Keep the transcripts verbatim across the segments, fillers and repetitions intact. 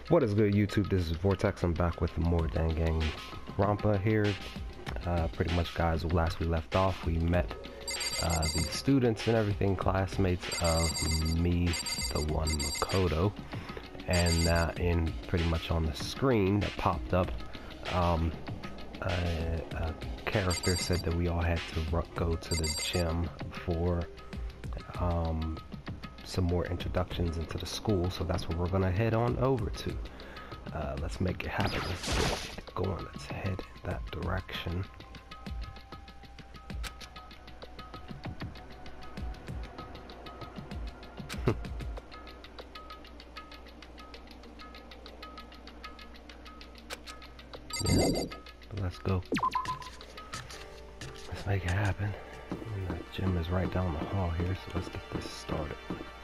What is good, YouTube? This is Vortex. I'm back with more Danganronpa here. Uh, pretty much, guys, last we left off, we met uh, the students and everything, classmates of me, the one Makoto, and uh, in pretty much on the screen that popped up, um, a, a character said that we all had to go to the gym for um, some more introductions into the school, so that's what we're gonna head on over to. Uh, let's make it happen. Let's get going. Let's head in that direction. Yeah, but let's go. Let's make it happen. And the gym is right down the hall here, so let's get this started.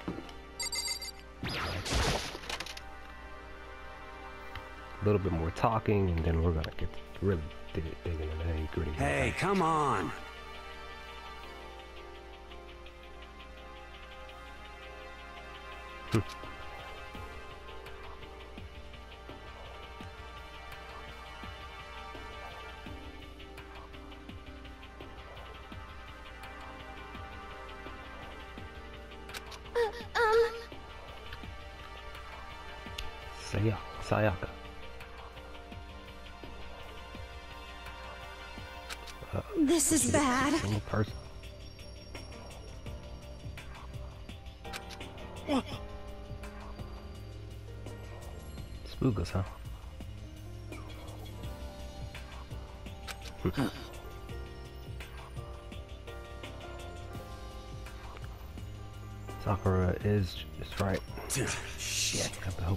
A little bit more talking, and then we're gonna get really dig, dig into the nitty gritty. Hey, come on! Saya, Sayaka. Uh, this is bad. Single person. Spook us, huh? Huh. Sakura is is right. Shit. Have to hope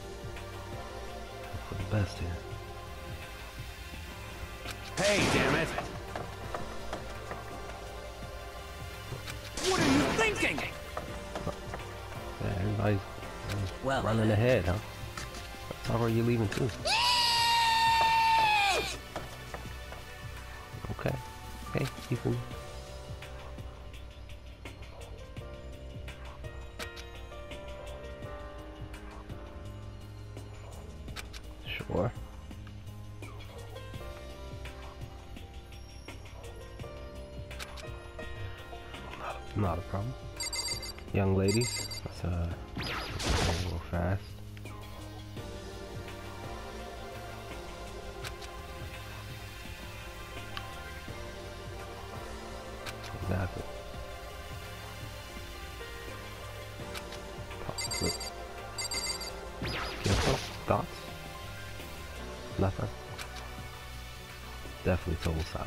for the best here. Hey, damn it! What are you thinking? Yeah, everybody's uh, well, running ahead, huh? Sakura, you leaving too? Okay. Hey, Ethan. Sure. Not, not a problem. Young ladies, let's uh, a little fast. Exactly. Possibly. Careful. Thoughts? Nothing. Definitely total silence.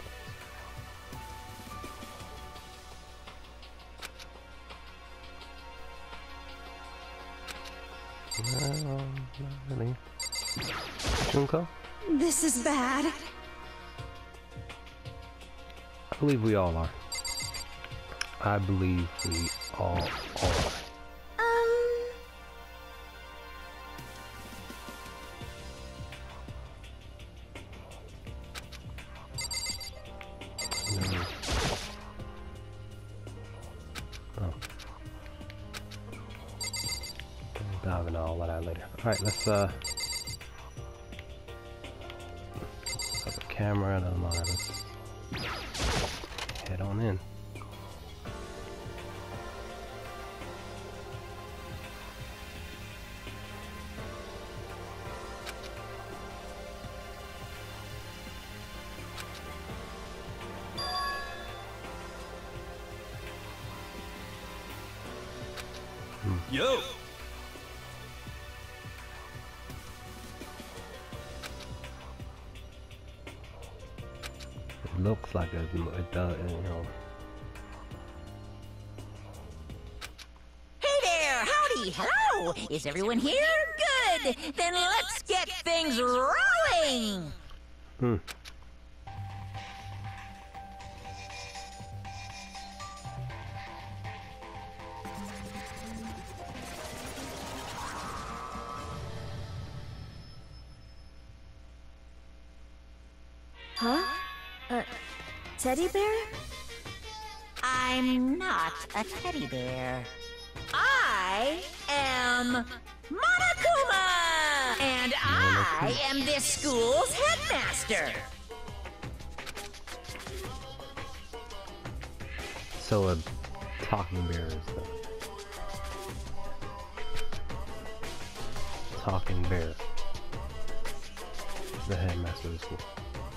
No, not really. Junko? This is bad. I believe we all are. I believe we all are. Um... No. Oh. We'll dive into all of that later. Alright, let's uh have a camera and all that. Let's head on in. Yo! It looks like it, it does, you know. Hey there! Howdy! Hello! Is everyone here? Good! Then let's get things rolling! Hmm. Huh? Uh, teddy bear? I'm not a teddy bear. I am Monokuma! I am this school's headmaster. So a talking bear is the talking bear. The headmaster of the school.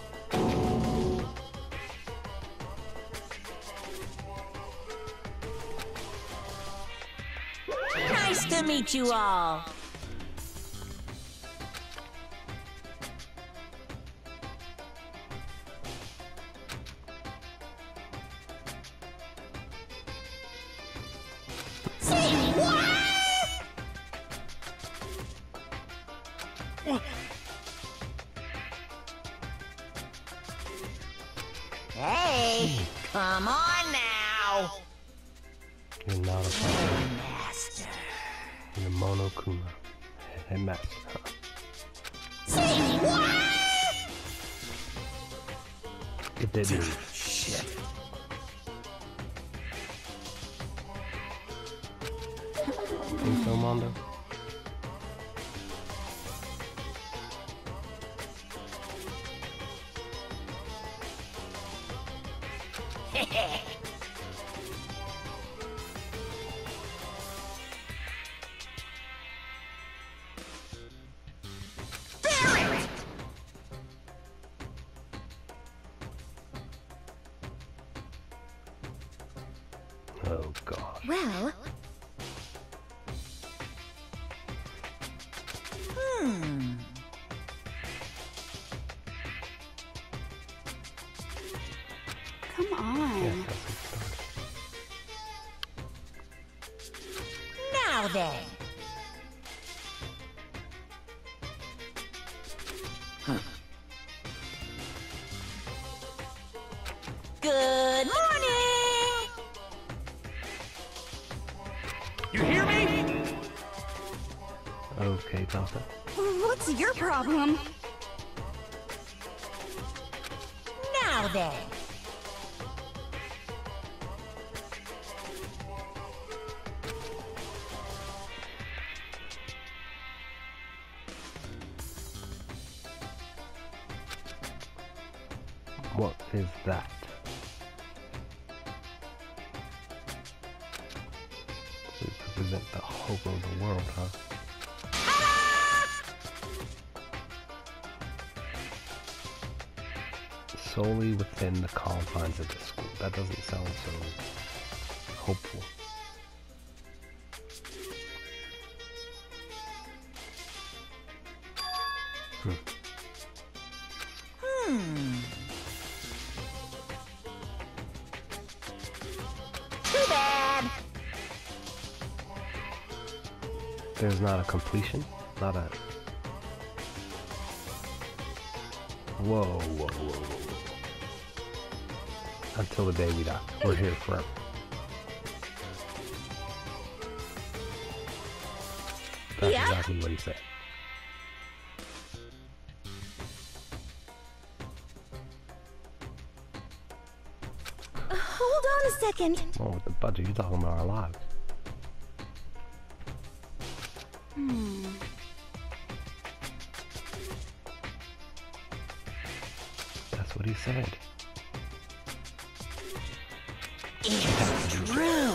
Nice to meet you all. Say what? Hey, come on now. You're not a problem. Master. You're Monokuma. Headmaster. Say what? It did Dude, move. shit. Think so, Mondo? Oh god. Well, Hmm. come on. Yes, that's a start. Now then. Good morning. You hear me? Okay, Delta. What's your problem? Now then. What is that? So you represent the hope of the world, huh? Solely within the confines of the school. That doesn't sound so hopeful. Hmm. Hmm. Too bad. There's not a completion? Not a... Whoa, whoa, whoa, whoa, whoa. Until the day we die. We're here forever. That's Yeah. exactly what he said. Hold on a second. Oh, with the budget, you're talking about our lives. Hmm. That's what he said. It's true.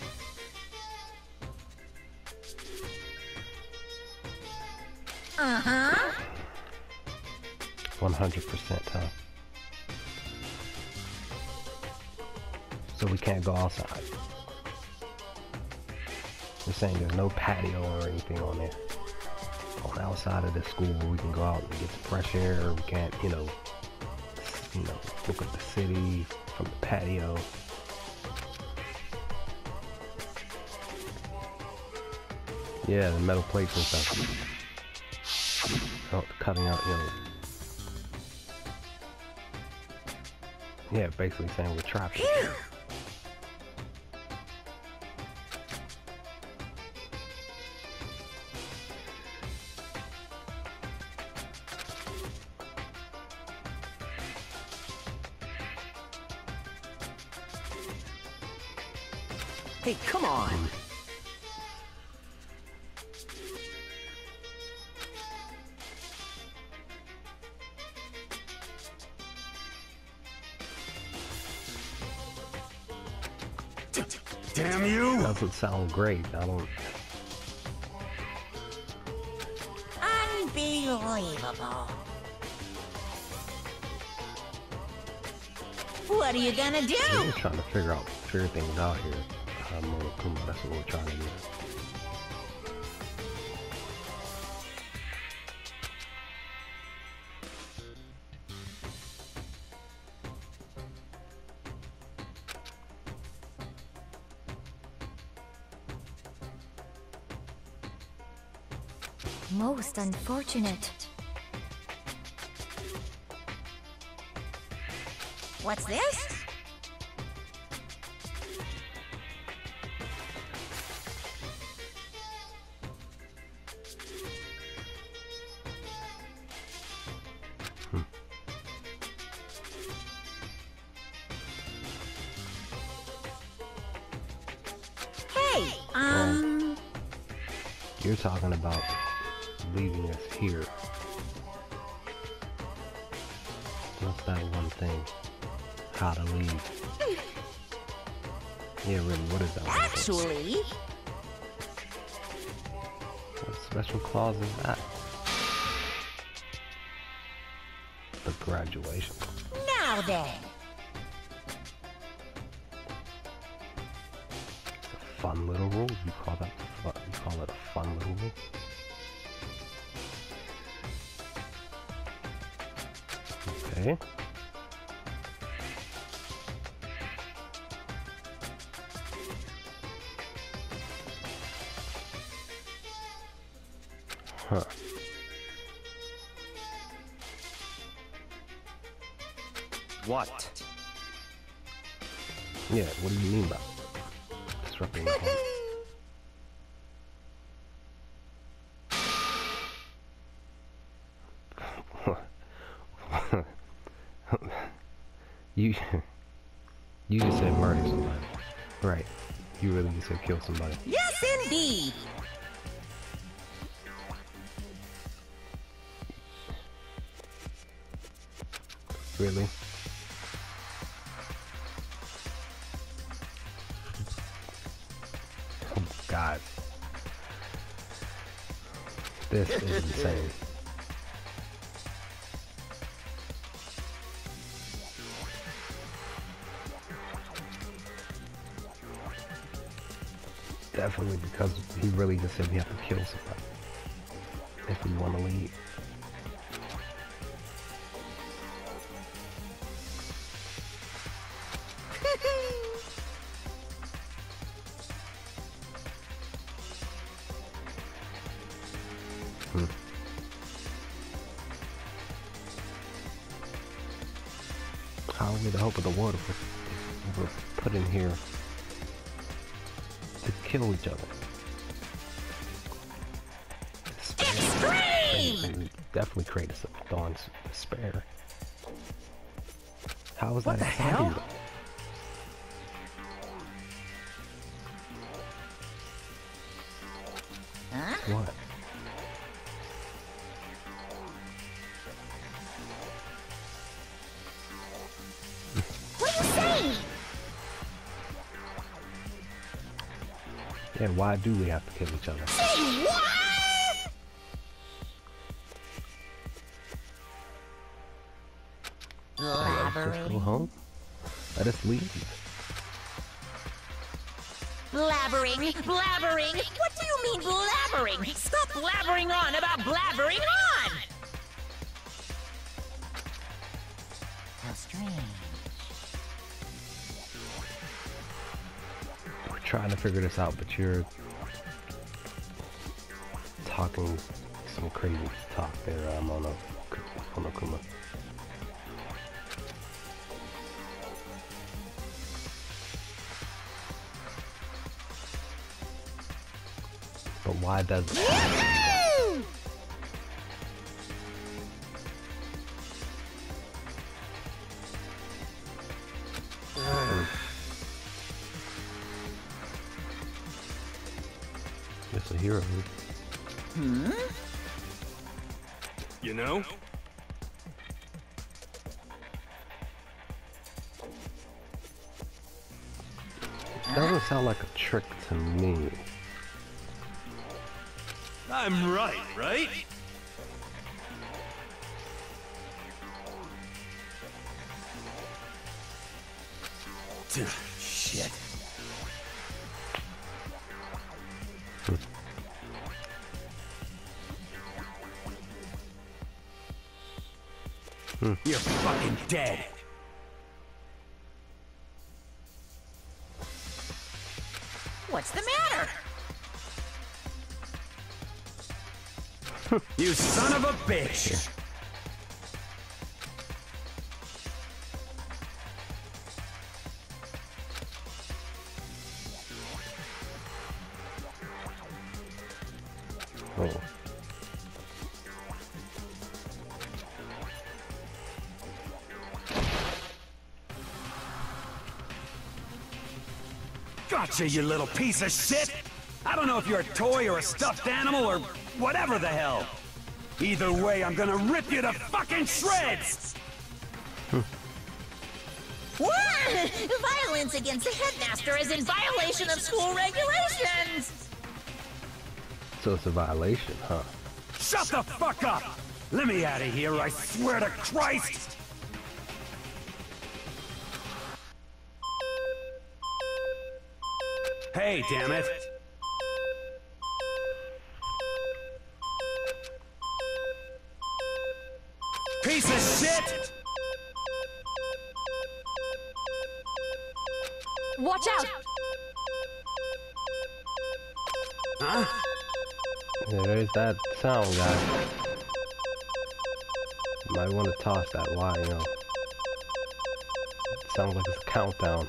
Uh-huh. one hundred percent, huh? So we can't go outside. You're saying there's no patio or anything on there. On the outside of the school where we can go out and get some fresh air. We can't, you know, you know, look at the city from the patio. Yeah, the metal plates and stuff. Oh, cutting out, you know. Yeah, basically saying we're trapped. Phew. Hey, come on. Damn you! Doesn't sound great. I don't. Unbelievable. What are you gonna do? We're just trying to figure out, figure things out here. Uh, Monokuma, that's what we're trying to do. Most unfortunate. What's this? Hey, um... You're talking about leaving us here. What's that one thing? How to leave. Yeah, really, what is that one thing? Actually... What special clause is that? The graduation. Now then. A fun little rule? You call that fun? You call it a fun little rule? Okay. Huh. What? Yeah, what do you mean by disrupting the home? You, you just said murder somebody. Right. You really just said kill somebody. Yes, indeed. Really? Oh, God. This is insane. Definitely, because he really just said we have to kill somebody if we want to leave. hmm. How are we the hope of the world if we're put in here to kill each other? Extreme! Definitely create us a dawn's despair. How is What that the exciting? hell? Huh? What? What are you saying? Yeah, why do we have to kill each other? Say what? Let us just go home? Let us leave? Blabbering, blabbering. What do you mean blabbering? Stop blabbering on about blabbering on. How strange. We're trying to figure this out, but you're talking some crazy talk there, uh, Mono, Monokuma. But why does it happen? Just a hero. Hmm? You know? doesn't sound like a trick to me. I'm right, right? Dude, shit. Hmm. You're fucking dead. What's the matter? You son of a bitch! Oh. Gotcha, you little piece of shit! I don't know if you're a toy or a stuffed animal or whatever the hell. Either way, I'm gonna rip you to fucking shreds! What? Violence against the headmaster is in violation of school regulations! So it's a violation, huh? Shut the fuck up! Let me out of here, I swear to Christ! Hey, damn it! Piece of shit! Watch out! Huh? Yeah, there's that sound, guy. Might want to toss that line, you know. Sounds like it's a countdown.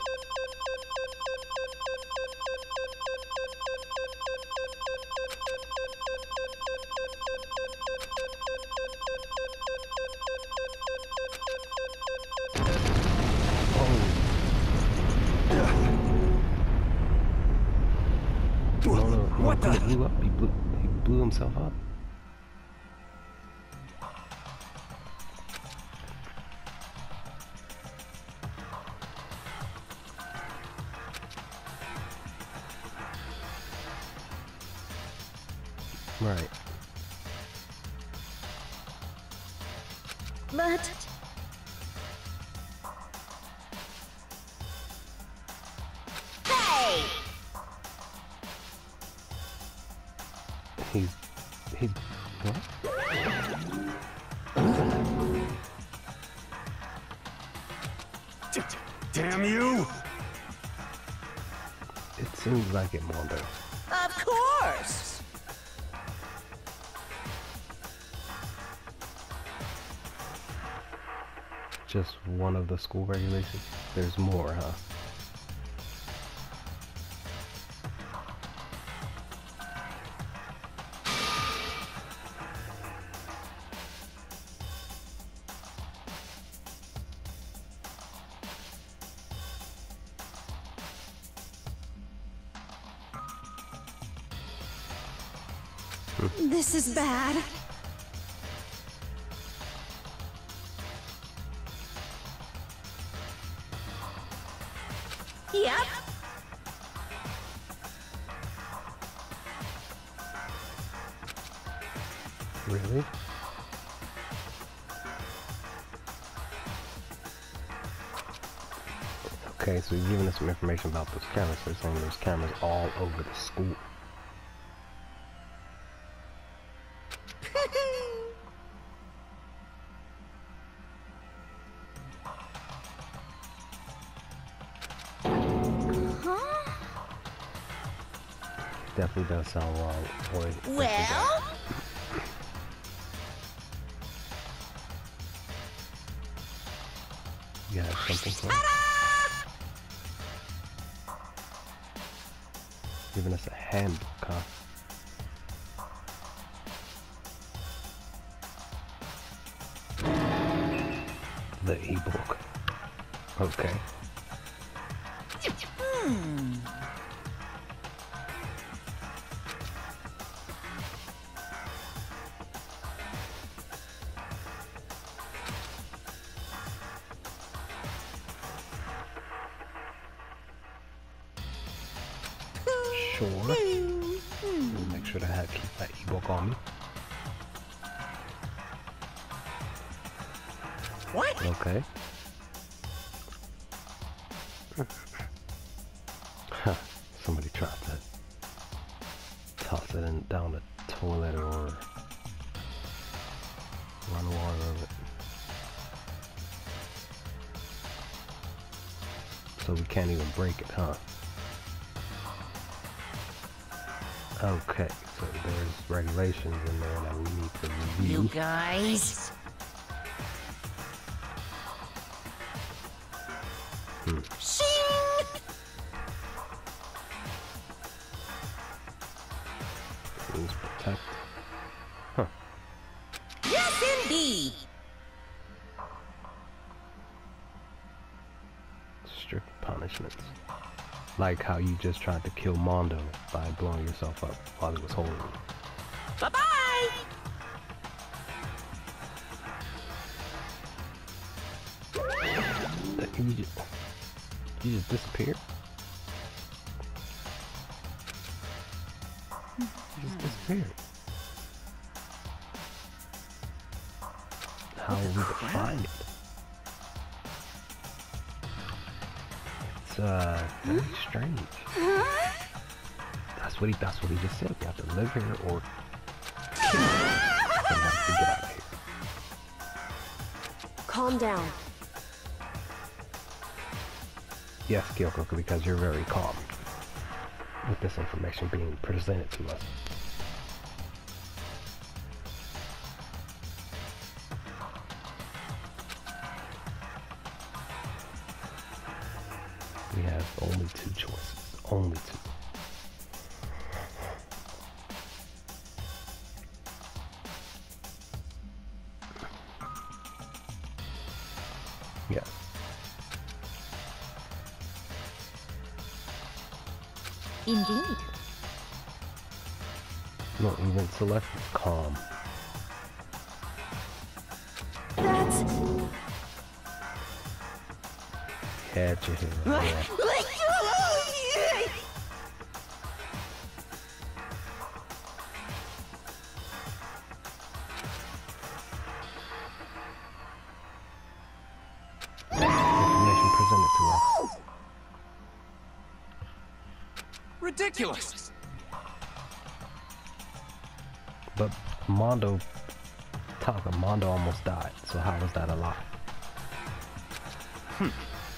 What the? He blew up. He blew, he blew himself up. Right. But Hey! He's... He's... What? D- damn you! It seems like it, Mondo. Of course! Just one of the school regulations? There's more, huh? this is bad. Yep. Really? Okay, so you're giving us some information about those cameras. They're saying there's cameras all over the school. Definitely does sound wrong. Boy, Well? you have something for us? Giving us a handbook, huh? The e-book. Okay. Hmm. sure. We'll make sure to have, keep that ebook on me. What? Okay. Huh. Somebody tried to toss it in down the toilet or run water over it. So we can't even break it, huh? Okay, so there's regulations in there that we need to review. You guys. Hmm. Shing! Please protect. Huh. Yes, indeed. Strict punishments. Like how you just tried to kill Mondo by blowing yourself up while he was holding you. Bye-bye! You just, you just disappeared? You just disappeared. How will we define it? It's uh very strange. That's what he that's what he just said. We have to live here or kill somebody to get out of here. Calm down. Yes, Kyoko, because you're very calm with this information being presented to us. We have only two choices. Only two. Yes. Indeed. No, even Celeste is calm. That's... Yeah, Chihiro, yeah. Information presented to us. Ridiculous! But Mondo, Taka, Mondo almost died, so how was that alive? Hmm.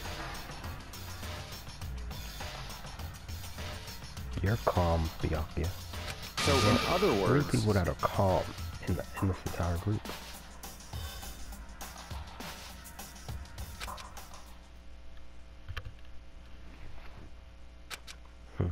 You're calm, Byakuya. So in other Three words... people that are calm in, the, in this entire group. Hmm.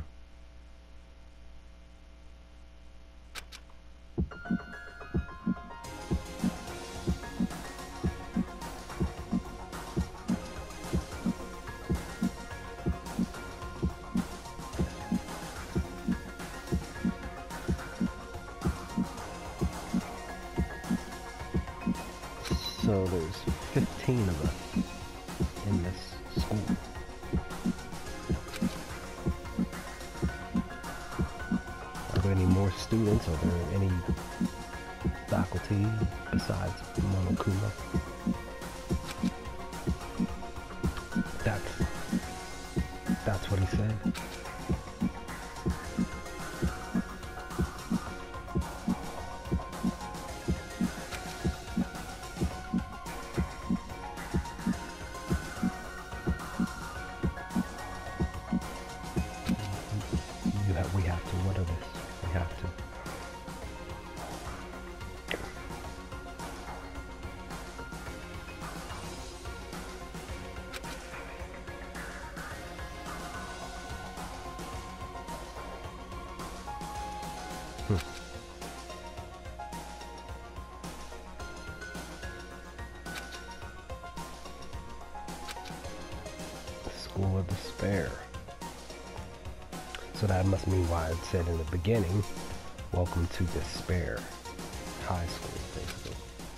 So there's fifteen of us in this school. Are there any more students? Are there any faculty besides Monokuma? That's that's what he said. You have, we have to. What are this? We have to. Hmm. School of Despair. So that must mean why it said in the beginning, welcome to Despair High School, basically.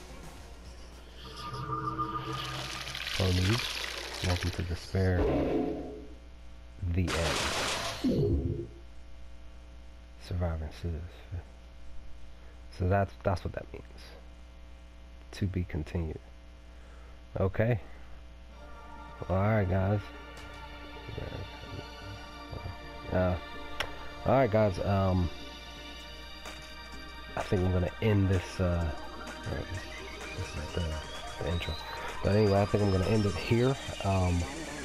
Prolugue, welcome to Despair, the end. Surviving citizens. So that's that's what that means. To be continued. Okay. Well, alright guys. Uh, alright guys, um I think I'm gonna end this uh right, this, this is the, the intro. But anyway, I think I'm gonna end it here. Um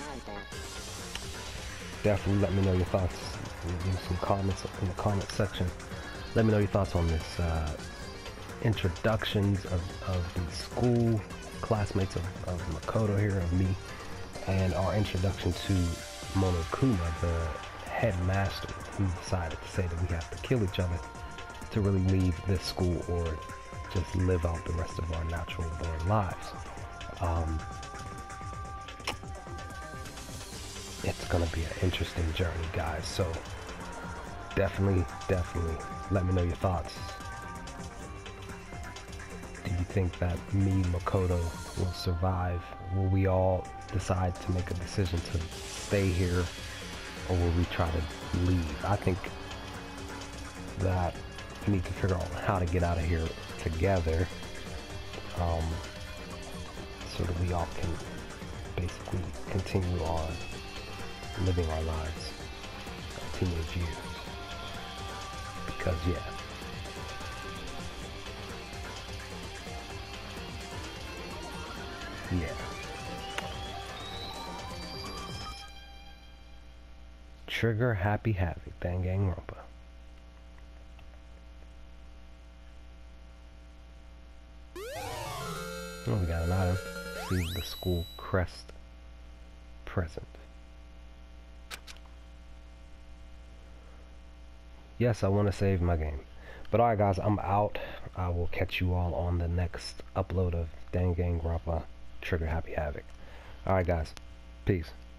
definitely let me know your thoughts. Leave some comments in the comment section. Let me know your thoughts on this uh introductions of, of the school classmates of, of Makoto here, of me, and our introduction to Monokuma, the headmaster, who decided to say that we have to kill each other to really leave this school or just live out the rest of our natural born lives. Um, it's gonna be an interesting journey, guys, so definitely, definitely let me know your thoughts. Do you think that me, Makoto, will survive? Will we all decide to make a decision to stay here, or will we try to leave? I think that we need to figure out how to get out of here together, um, so that we all can basically continue on living our lives, our teenage years. Because, yeah. Yeah. Trigger Happy Havoc, Danganronpa. Oh, we got an item. See the school crest present. Yes, I want to save my game. But alright guys, I'm out. I will catch you all on the next upload of Danganronpa Trigger Happy Havoc. Alright guys, peace.